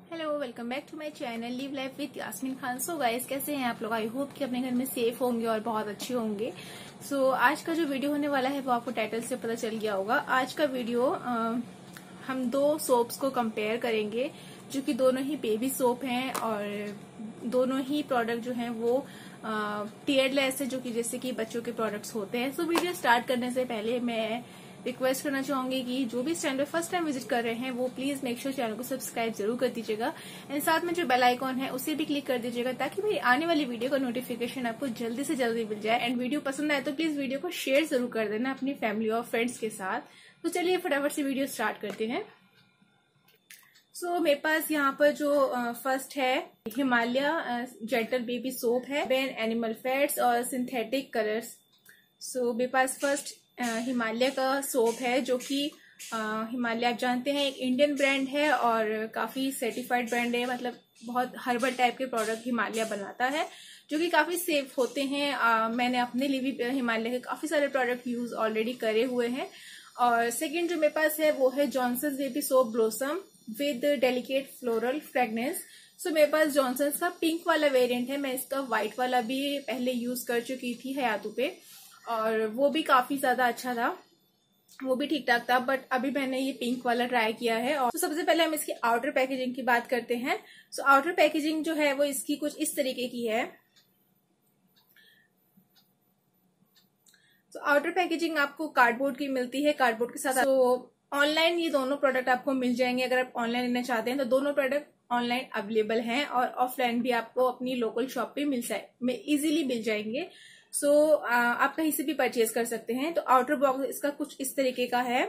Hello, welcome back to my channel live life with Yasmeen Khan. So guys, कैसे हैं आप लोग? आई होप कि अपने घर में सेफ होंगे और बहुत अच्छे होंगे। सो आज का जो वीडियो होने वाला है वो आपको टाइटल से पता चल गया होगा। आज का वीडियो हम दो सोप्स को कंपेयर करेंगे जो कि दोनों ही बेबी सोप हैं और दोनों ही प्रोडक्ट जो हैं वो टीयरलेस है, जो कि जैसे कि बच्चों के प्रोडक्ट्स होते हैं। सो वीडियो स्टार्ट करने से पहले मैं रिक्वेस्ट करना चाहूंगी कि जो भी इस चैनल पे फर्स्ट टाइम विजिट कर रहे हैं वो प्लीज मेक श्योर चैनल को सब्सक्राइब जरूर कर दीजिएगा एंड साथ में जो बेल आइकॉन है उसे भी क्लिक कर दीजिएगा ताकि मेरी आने वाली वीडियो का नोटिफिकेशन आपको जल्दी से जल्दी मिल जाए। एंड वीडियो पसंद आए तो प्लीज वीडियो को शेयर जरूर कर देना अपनी फैमिली और फ्रेंड्स के साथ। तो चलिए फटाफट से वीडियो स्टार्ट करते हैं। सो मेरे पास यहाँ पर जो फर्स्ट है हिमालय जेंटल बेबी सोप है, बैन एनिमल फैट्स और सिंथेटिक कलर्स। सो मेरे पास फर्स्ट हिमालय का सोप है जो कि हिमालय आप जानते हैं एक इंडियन ब्रांड है और काफी सर्टिफाइड ब्रांड है। मतलब बहुत हर्बल टाइप के प्रोडक्ट हिमालय बनाता है जो कि काफी सेफ होते हैं। मैंने अपने लिए भी हिमालय के काफी सारे प्रोडक्ट यूज ऑलरेडी करे हुए हैं। और सेकंड जो मेरे पास है वो है Johnson's baby soap blossom with delicate floral fragrance. So मेरे पास जॉनसन्स का पिंक वाला वेरिएंट है। मैं इसका व्हाइट वाला भी पहले यूज कर चुकी थी हयातू पे और वो भी काफी ज्यादा अच्छा था, वो भी ठीक ठाक था। बट अभी मैंने ये पिंक वाला ट्राई किया है। और तो सबसे पहले हम इसकी आउटर पैकेजिंग की बात करते हैं। सो आउटर पैकेजिंग जो है वो इसकी कुछ इस तरीके की है। तो आउटर पैकेजिंग आपको कार्डबोर्ड की मिलती है, कार्डबोर्ड के साथ। तो ऑनलाइन ये दोनों प्रोडक्ट आपको मिल जाएंगे। अगर आप ऑनलाइन लेना चाहते हैं तो दोनों प्रोडक्ट ऑनलाइन अवेलेबल हैं और ऑफलाइन भी आपको अपनी लोकल शॉप पे इजीली मिल जाएंगे। सो आप कहीं से भी परचेज कर सकते हैं। तो आउटर बॉक्स इसका कुछ इस तरीके का है।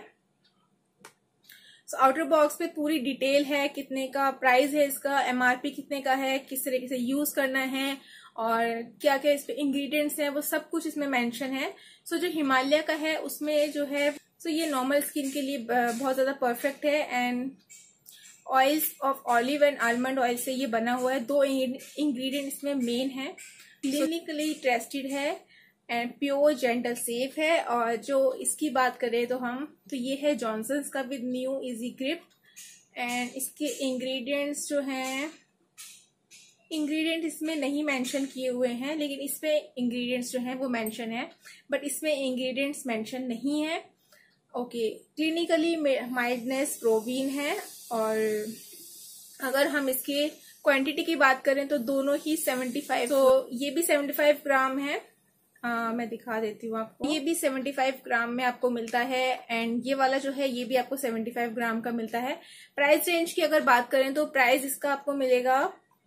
सो आउटर बॉक्स पे पूरी डिटेल है, कितने का प्राइस है इसका, एमआरपी कितने का है, किस तरीके से यूज करना है और क्या क्या इस पे इंग्रेडिएंट्स हैं, वो सब कुछ इसमें मेंशन है। सो जो हिमालय का है उसमें जो है ये नॉर्मल स्किन के लिए बहुत ज्यादा परफेक्ट है and oils of olive and almond oil से ये बना हुआ है। 2 इंग्रेडिएंट इसमें मेन है। क्लिनिकली टेस्टेड है एंड प्योर जेंटल सेफ है। और जो इसकी बात करें तो ये है जॉनसन्स का with new easy grip. And इसके इंग्रेडिएंट्स जो हैं, इंग्रेडिएंट इसमें नहीं मेंशन किए हुए हैं लेकिन इस पे इंग्रेडिएंट्स जो हैं वो मेंशन है, बट इसमें इंग्रेडिएंट्स मेंशन नहीं है। ओके, क्लिनिकली माइल्डनेस प्रोवीन है। और अगर हम इसके क्वांटिटी की बात करें तो दोनों ही 75, तो ये भी 75 ग्राम है। मैं दिखा देती हूँ आपको। ये भी 75 ग्राम में आपको मिलता है एंड ये वाला जो है ये भी आपको 75 ग्राम का मिलता है। प्राइस रेंज की अगर बात करें तो प्राइस इसका आपको मिलेगा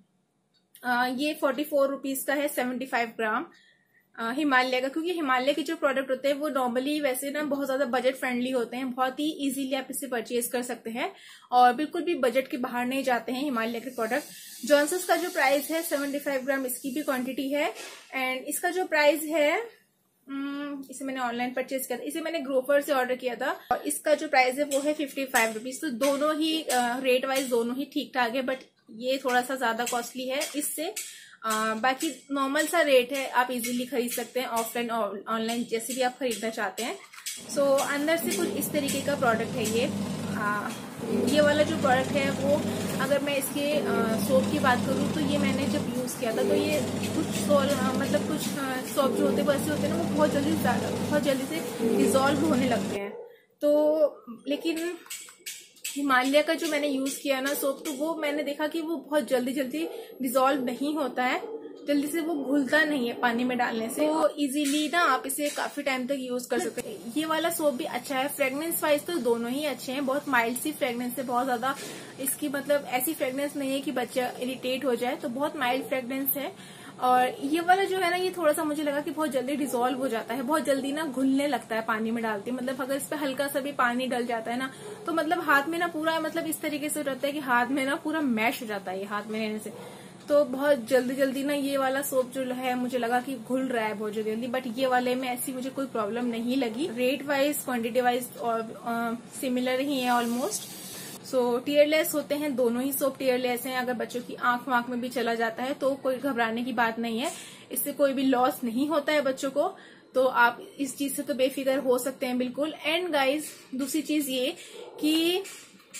ये 44 रुपीज का है 75 ग्राम हिमालय का। क्योंकि हिमालय के जो प्रोडक्ट होते हैं वो नॉर्मली वैसे ना बहुत ज्यादा बजट फ्रेंडली होते हैं, बहुत ही इजीली आप इसे परचेज कर सकते हैं और बिल्कुल भी बजट के बाहर नहीं जाते हैं हिमालय के प्रोडक्ट। जॉनसन्स का जो प्राइस है 75 ग्राम इसकी भी क्वांटिटी है एंड इसका जो प्राइस है इसे मैंने ऑनलाइन परचेज किया था, इसे मैंने ग्रोफर से ऑर्डर किया था और इसका जो प्राइस है वो है 55 रुपीज। तो दोनों ही रेट वाइज दोनों ही ठीक ठाक है, बट ये थोड़ा सा ज्यादा कॉस्टली है इससे। बाकी नॉर्मल सा रेट है, आप इजीली खरीद सकते हैं ऑफलाइन और ऑनलाइन जैसे भी आप खरीदना चाहते हैं। सो अंदर से कुछ इस तरीके का प्रोडक्ट है ये वाला जो प्रोडक्ट है वो, अगर मैं इसके सोप की बात करूँ तो ये मैंने जब यूज किया था तो ये कुछ कुछ सोप जो होते हैं वो ऐसे होते हैं ना, वो बहुत जल्दी से डिजोल्व होने लगते हैं। तो लेकिन हिमालय का जो मैंने यूज किया ना सोप, तो वो मैंने देखा कि वो बहुत जल्दी डिजोल्व नहीं होता है, जल्दी से वो घुलता नहीं है पानी में डालने से। तो इजीली ना आप इसे काफी टाइम तक यूज कर सकते हैं। ये वाला सोप भी अच्छा है। फ्रेग्रेंस वाइज तो दोनों ही अच्छे हैं, बहुत माइल्ड सी फ्रेग्रेंस है, बहुत ज्यादा इसकी मतलब ऐसी फ्रेग्रेंस नहीं है कि बच्चा इरिटेट हो जाए, तो बहुत माइल्ड फ्रेग्रेंस है। और ये वाला जो है ना ये थोड़ा सा मुझे लगा कि बहुत जल्दी डिजोल्व हो जाता है, बहुत जल्दी ना घुलने लगता है पानी में डालती। मतलब अगर इस पे हल्का सा भी पानी डल जाता है ना तो मतलब हाथ में ना पूरा इस तरीके से रहता है कि हाथ में ना पूरा मैश हो जाता है ये हाथ में लेने से। तो बहुत जल्दी ना ये वाला सोप जो है मुझे लगा कि घुल रहा है बहुत जल्दी, बट ये वाले में ऐसी मुझे कोई प्रॉब्लम नहीं लगी। रेट वाइज क्वांटिटी वाइज और सिमिलर ही है ऑलमोस्ट। सो टीयरलेस होते हैं, दोनों ही सोप टीयरलेस हैं। अगर बच्चों की आंख में भी चला जाता है तो कोई घबराने की बात नहीं है, इससे कोई भी लॉस नहीं होता है बच्चों को। तो आप इस चीज से तो बेफिक्र हो सकते हैं बिल्कुल। एंड गाइज दूसरी चीज ये कि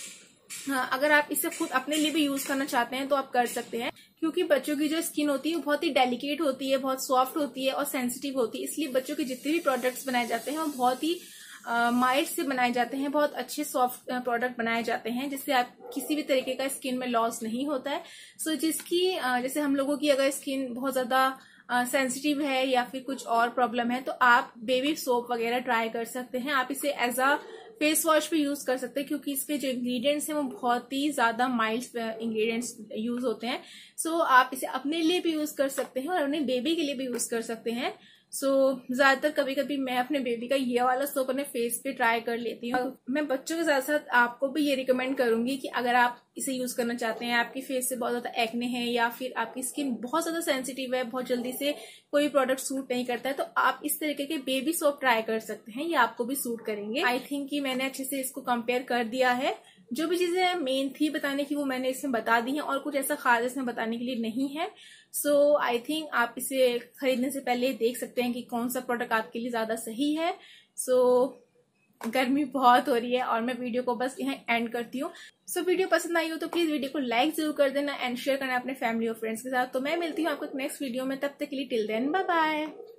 हाँ, अगर आप इसे खुद अपने लिए भी यूज करना चाहते हैं तो आप कर सकते हैं, क्योंकि बच्चों की जो स्किन होती है वो बहुत ही डेलिकेट होती है, बहुत सॉफ्ट होती है और सेंसिटिव होती है। इसलिए बच्चों के जितने भी प्रोडक्ट्स बनाए जाते हैं वो बहुत ही माइल्ड से बनाए जाते हैं, बहुत अच्छे सॉफ्ट प्रोडक्ट बनाए जाते हैं, जिससे आप किसी भी तरीके का स्किन में लॉस नहीं होता है। सो जिसकी जैसे हम लोगों की अगर स्किन बहुत ज्यादा सेंसिटिव है या फिर कुछ और प्रॉब्लम है तो आप बेबी सोप वगैरह ट्राई कर सकते हैं। आप इसे एज अ फेस वॉश भी यूज कर सकते हैं, क्योंकि इसके जो इंग्रेडिएंट्स हैं वो बहुत ही ज्यादा माइल्ड इंग्रेडिएंट्स यूज होते हैं। सो आप इसे अपने लिए भी यूज कर सकते हैं और अपने बेबी के लिए भी यूज कर सकते हैं। सो ज्यादातर कभी कभी मैं अपने बेबी का ये वाला सोप अपने फेस पे ट्राई कर लेती हूँ। मैं बच्चों के साथ साथ आपको भी ये रिकमेंड करूंगी कि अगर आप इसे यूज करना चाहते हैं, आपकी फेस से बहुत ज्यादा एक्ने है या फिर आपकी स्किन बहुत ज्यादा सेंसिटिव है, बहुत जल्दी से कोई प्रोडक्ट सूट नहीं करता है, तो आप इस तरीके के बेबी सोप ट्राई कर सकते हैं, ये आपको भी सूट करेंगे। आई थिंक कि मैंने अच्छे से इसको कंपेयर कर दिया है। जो भी चीजें मेन थी बताने की वो मैंने इसमें बता दी है, और कुछ ऐसा खास इसमें बताने के लिए नहीं है। सो आई थिंक आप इसे खरीदने से पहले देख सकते हैं कि कौन सा प्रोडक्ट आपके लिए ज्यादा सही है। सो गर्मी बहुत हो रही है और मैं वीडियो को बस यहाँ एंड करती हूँ। सो वीडियो पसंद आई हो तो प्लीज वीडियो को लाइक जरूर कर देना एंड शेयर करना अपने फैमिली और फ्रेंड्स के साथ। तो मैं मिलती हूँ आपको नेक्स्ट वीडियो में, तब तक के लिए टिल देन बाय बाय।